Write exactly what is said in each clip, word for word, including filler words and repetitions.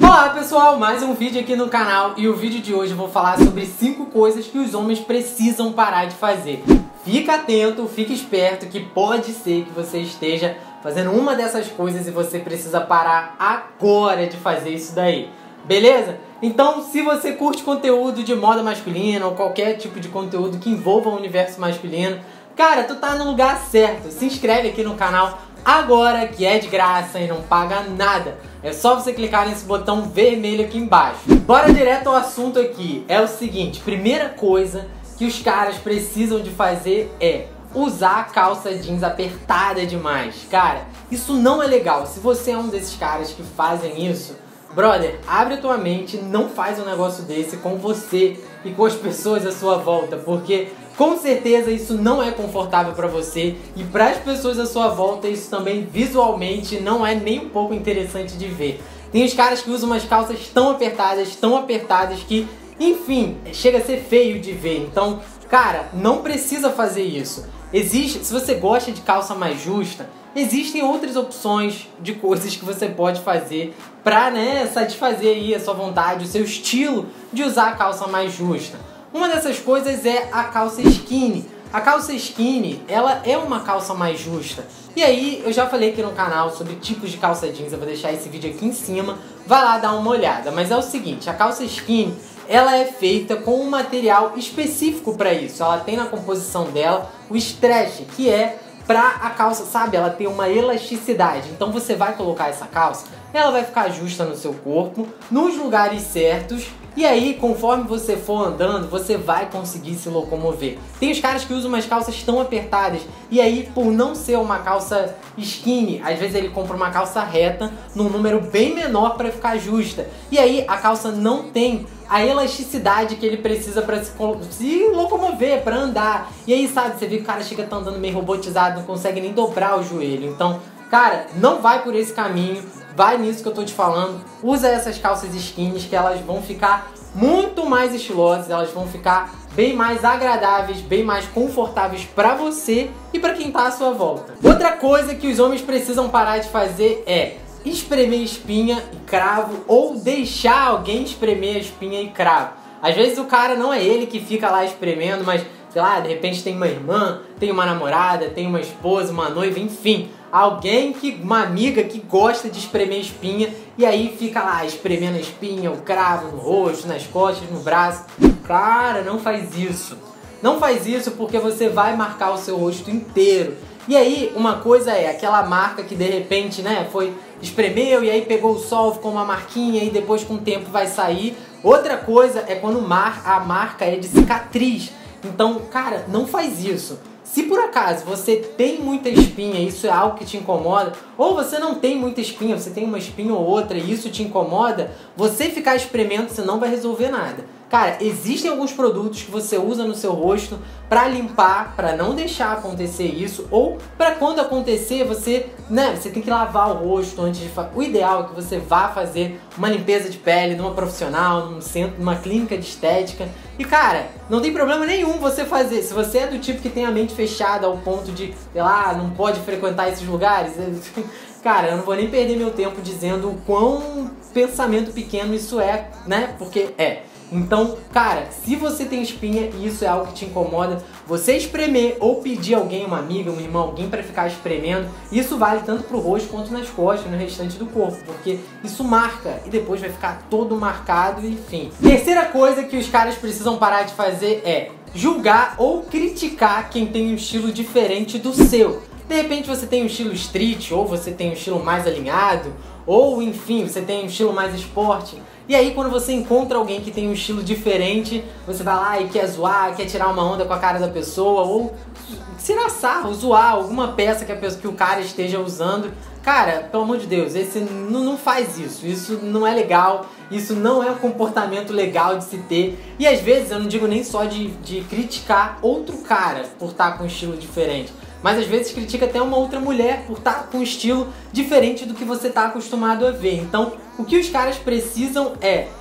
Olá pessoal, mais um vídeo aqui no canal e o vídeo de hoje eu vou falar sobre cinco coisas que os homens precisam parar de fazer. Fica atento, fica esperto que pode ser que você esteja fazendo uma dessas coisas e você precisa parar agora de fazer isso daí, beleza? Então, se você curte conteúdo de moda masculina ou qualquer tipo de conteúdo que envolva o universo masculino, cara, tu tá no lugar certo. Se inscreve aqui no canal agora, que é de graça e não paga nada. É só você clicar nesse botão vermelho aqui embaixo. Bora direto ao assunto aqui. É o seguinte, primeira coisa que os caras precisam de fazer é usar a calça jeans apertada demais. Cara, isso não é legal. Se você é um desses caras que fazem isso, brother, abre a tua mente, não faz um negócio desse com você e com as pessoas à sua volta, porque com certeza isso não é confortável pra você e para as pessoas à sua volta isso também visualmente não é nem um pouco interessante de ver. Tem os caras que usam umas calças tão apertadas, tão apertadas que, enfim, chega a ser feio de ver. Então, cara, não precisa fazer isso. Existe, se você gosta de calça mais justa, existem outras opções de coisas que você pode fazer pra, né, satisfazer aí a sua vontade, o seu estilo de usar a calça mais justa. Uma dessas coisas é a calça skinny. A calça skinny, ela é uma calça mais justa. E aí, eu já falei aqui no canal sobre tipos de calça jeans, eu vou deixar esse vídeo aqui em cima, vai lá dar uma olhada. Mas é o seguinte, a calça skinny, ela é feita com um material específico para isso. Ela tem na composição dela o stretch, que é pra a calça, sabe, ela tem uma elasticidade. Então você vai colocar essa calça, ela vai ficar justa no seu corpo, nos lugares certos. E aí, conforme você for andando, você vai conseguir se locomover. Tem os caras que usam umas calças tão apertadas, e aí, por não ser uma calça skinny, às vezes ele compra uma calça reta, num número bem menor para ficar justa. E aí, a calça não tem a elasticidade que ele precisa para se, se locomover, para andar. E aí, sabe, você vê que o cara chega tá andando meio robotizado, não consegue nem dobrar o joelho. Então, cara, não vai por esse caminho. Vai nisso que eu tô te falando, usa essas calças skinny que elas vão ficar muito mais estilosas, elas vão ficar bem mais agradáveis, bem mais confortáveis pra você e pra quem tá à sua volta. Outra coisa que os homens precisam parar de fazer é espremer espinha e cravo ou deixar alguém espremer a espinha e cravo. Às vezes o cara não é ele que fica lá espremendo, mas sei lá, de repente tem uma irmã, tem uma namorada, tem uma esposa, uma noiva, enfim. Alguém que, uma amiga que gosta de espremer espinha e aí fica lá espremendo a espinha, o cravo no rosto, nas costas, no braço. Cara, não faz isso. Não faz isso porque você vai marcar o seu rosto inteiro. E aí, uma coisa é aquela marca que de repente, né, foi, espremeu e aí pegou o sol, ficou uma marquinha e depois com o tempo vai sair. Outra coisa é quando mar, a marca é de cicatriz. Então, cara, não faz isso. Se por acaso você tem muita espinha e isso é algo que te incomoda, ou você não tem muita espinha, você tem uma espinha ou outra e isso te incomoda, você ficar espremendo, você não vai resolver nada. Cara, existem alguns produtos que você usa no seu rosto pra limpar, pra não deixar acontecer isso, ou pra quando acontecer, você, né, você tem que lavar o rosto antes de fazer. O ideal é que você vá fazer uma limpeza de pele numa profissional, num centro, numa clínica de estética. E cara, não tem problema nenhum você fazer. Se você é do tipo que tem a mente fechada ao ponto de, sei lá, não pode frequentar esses lugares, cara, eu não vou nem perder meu tempo dizendo o quão pensamento pequeno isso é, né? Porque é. Então, cara, se você tem espinha e isso é algo que te incomoda, você espremer ou pedir alguém, uma amiga, um irmão, alguém pra ficar espremendo, isso vale tanto pro rosto quanto nas costas, no restante do corpo, porque isso marca e depois vai ficar todo marcado, enfim. Terceira coisa que os caras precisam parar de fazer é julgar ou criticar quem tem um estilo diferente do seu. De repente você tem um estilo street, ou você tem um estilo mais alinhado, ou enfim, você tem um estilo mais esporte. E aí quando você encontra alguém que tem um estilo diferente, você vai lá e quer zoar, quer tirar uma onda com a cara da pessoa, ou tirar sarro, zoar alguma peça que, a pessoa, que o cara esteja usando. Cara, pelo amor de Deus, esse não, não faz isso, isso não é legal, isso não é um comportamento legal de se ter. E às vezes eu não digo nem só de, de criticar outro cara por estar com um estilo diferente, mas às vezes critica até uma outra mulher por estar com um estilo diferente do que você está acostumado a ver. Então, o que os caras precisam é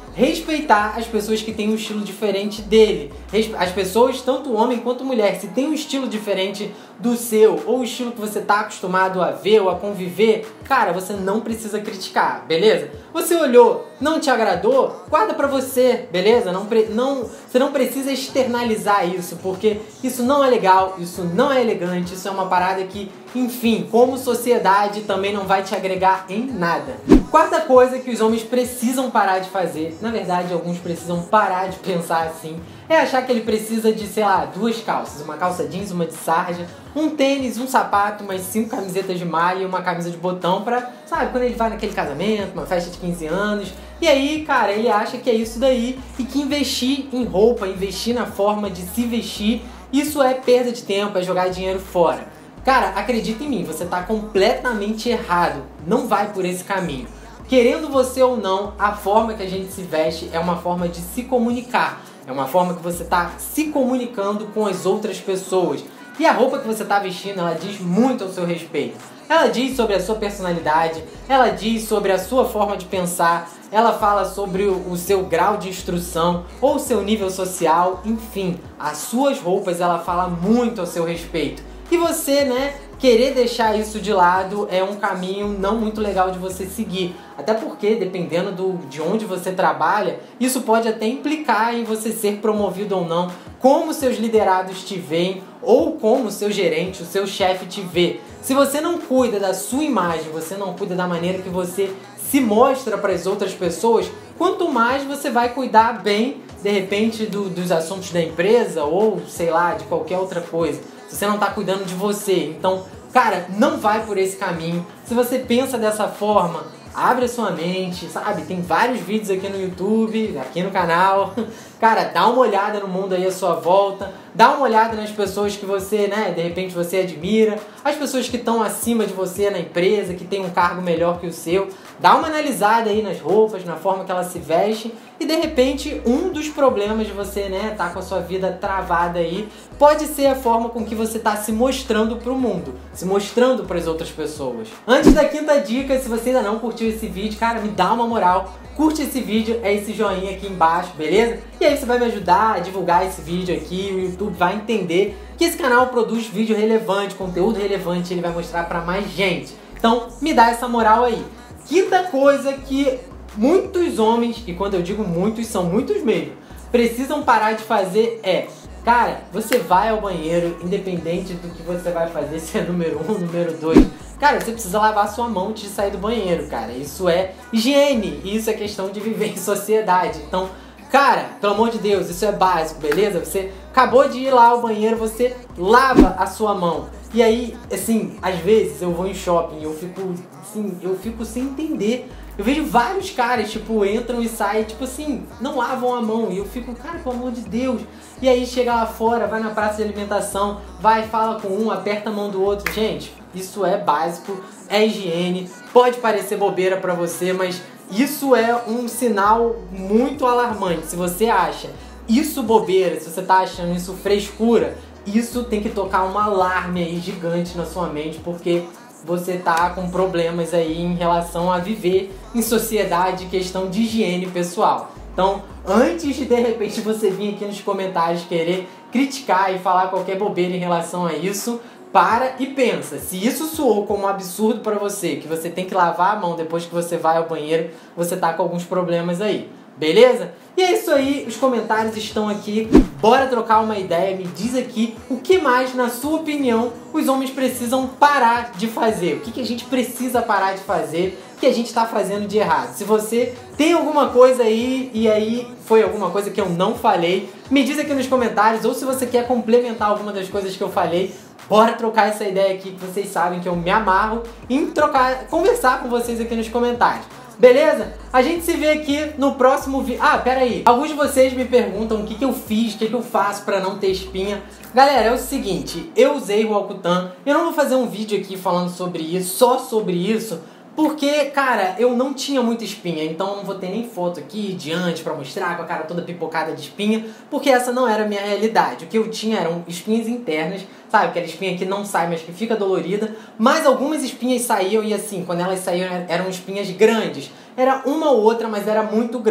respeitar as pessoas que têm um estilo diferente dele. As pessoas, tanto homem quanto mulher, se tem um estilo diferente do seu, ou o estilo que você tá acostumado a ver ou a conviver, cara, você não precisa criticar, beleza? Você olhou, não te agradou, guarda pra você, beleza? Não, não, você não precisa externalizar isso, porque isso não é legal, isso não é elegante, isso é uma parada que, enfim, como sociedade também não vai te agregar em nada. Quarta coisa que os homens precisam parar de fazer, na verdade alguns precisam parar de pensar assim, é achar que ele precisa de, sei lá, duas calças, uma calça jeans, uma de sarja, um tênis, um sapato, umas cinco camisetas de malha e uma camisa de botão pra, sabe, quando ele vai naquele casamento, uma festa de quinze anos. E aí, cara, ele acha que é isso daí e que investir em roupa, investir na forma de se vestir, isso é perda de tempo, é jogar dinheiro fora. Cara, acredita em mim, você tá completamente errado, não vai por esse caminho. Querendo você ou não, a forma que a gente se veste é uma forma de se comunicar. É uma forma que você está se comunicando com as outras pessoas. E a roupa que você está vestindo, ela diz muito ao seu respeito. Ela diz sobre a sua personalidade, ela diz sobre a sua forma de pensar, ela fala sobre o, o seu grau de instrução ou o seu nível social, enfim. As suas roupas, ela fala muito ao seu respeito. E você, né, querer deixar isso de lado é um caminho não muito legal de você seguir. Até porque, dependendo do, de onde você trabalha, isso pode até implicar em você ser promovido ou não, como seus liderados te veem ou como o seu gerente, o seu chefe te vê. Se você não cuida da sua imagem, você não cuida da maneira que você se mostra para as outras pessoas, quanto mais você vai cuidar bem, de repente, do, dos assuntos da empresa ou, sei lá, de qualquer outra coisa. Se você não está cuidando de você. Então, cara, não vai por esse caminho. Se você pensa dessa forma, abre a sua mente, sabe? Tem vários vídeos aqui no YouTube, aqui no canal. Cara, dá uma olhada no mundo aí à sua volta. Dá uma olhada nas pessoas que você, né, de repente você admira. As pessoas que estão acima de você na empresa, que tem um cargo melhor que o seu. Dá uma analisada aí nas roupas, na forma que ela se veste. E de repente, um dos problemas de você, né, tá com a sua vida travada aí, pode ser a forma com que você tá se mostrando pro mundo, se mostrando para as outras pessoas. Antes da quinta dica, se você ainda não curtiu esse vídeo, cara, me dá uma moral, curte esse vídeo, é esse joinha aqui embaixo, beleza? E aí você vai me ajudar a divulgar esse vídeo aqui, o YouTube vai entender que esse canal produz vídeo relevante, conteúdo relevante, ele vai mostrar para mais gente. Então, me dá essa moral aí. Quinta coisa que muitos homens, e quando eu digo muitos, são muitos mesmo, precisam parar de fazer é, cara, você vai ao banheiro, independente do que você vai fazer, se é número um, número dois, cara, você precisa lavar a sua mão antes de sair do banheiro, cara. Isso é higiene, isso é questão de viver em sociedade. Então, cara, pelo amor de Deus, isso é básico, beleza? Você acabou de ir lá ao banheiro, você lava a sua mão. E aí, assim, às vezes eu vou em shopping, eu fico, assim, eu fico sem entender. Eu vejo vários caras, tipo, entram e saem, tipo assim, não lavam a mão. E eu fico, cara, pelo amor de Deus. E aí chega lá fora, vai na praça de alimentação, vai, fala com um, aperta a mão do outro. Gente, isso é básico, é higiene, pode parecer bobeira pra você, mas isso é um sinal muito alarmante. Se você acha isso bobeira, se você tá achando isso frescura, isso tem que tocar um alarme aí gigante na sua mente, porque você tá com problemas aí em relação a viver em sociedade, questão de higiene pessoal. Então, antes de de repente você vir aqui nos comentários querer criticar e falar qualquer bobeira em relação a isso, para e pensa. Se isso soou como um absurdo para você, que você tem que lavar a mão depois que você vai ao banheiro, você tá com alguns problemas aí. Beleza? E é isso aí, os comentários estão aqui, bora trocar uma ideia, me diz aqui o que mais, na sua opinião, os homens precisam parar de fazer, o que, que a gente precisa parar de fazer, que a gente está fazendo de errado. Se você tem alguma coisa aí, e aí foi alguma coisa que eu não falei, me diz aqui nos comentários, ou se você quer complementar alguma das coisas que eu falei, bora trocar essa ideia aqui, que vocês sabem que eu me amarro em trocar, conversar com vocês aqui nos comentários. Beleza? A gente se vê aqui no próximo vídeo. Ah, pera aí. Alguns de vocês me perguntam o que, que eu fiz, o que, que eu faço pra não ter espinha. Galera, é o seguinte, eu usei o Roacutan. Eu não vou fazer um vídeo aqui falando sobre isso, só sobre isso, porque, cara, eu não tinha muita espinha, então eu não vou ter nem foto aqui diante pra mostrar com a cara toda pipocada de espinha, porque essa não era a minha realidade. O que eu tinha eram espinhas internas, sabe? Aquela espinha que não sai, mas que fica dolorida. Mas algumas espinhas saíam e assim, quando elas saíam eram espinhas grandes. Era uma ou outra, mas era muito grande.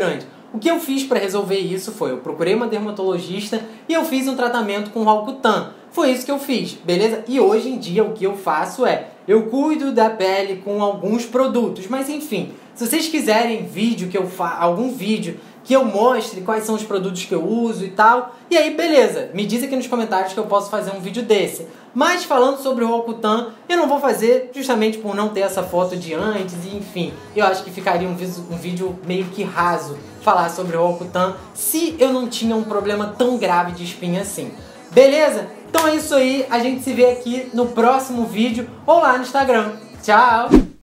O que eu fiz para resolver isso foi, eu procurei uma dermatologista e eu fiz um tratamento com Roacutan. Foi isso que eu fiz, beleza? E hoje em dia o que eu faço é, eu cuido da pele com alguns produtos, mas enfim, se vocês quiserem vídeo que eu fa algum vídeo que eu mostre quais são os produtos que eu uso e tal, e aí beleza, me diz aqui nos comentários que eu posso fazer um vídeo desse. Mas falando sobre o Roacutan, eu não vou fazer justamente por não ter essa foto de antes, e enfim, eu acho que ficaria um, um vídeo meio que raso falar sobre o Roacutan se eu não tinha um problema tão grave de espinha assim. Beleza? Então é isso aí, a gente se vê aqui no próximo vídeo ou lá no Instagram. Tchau!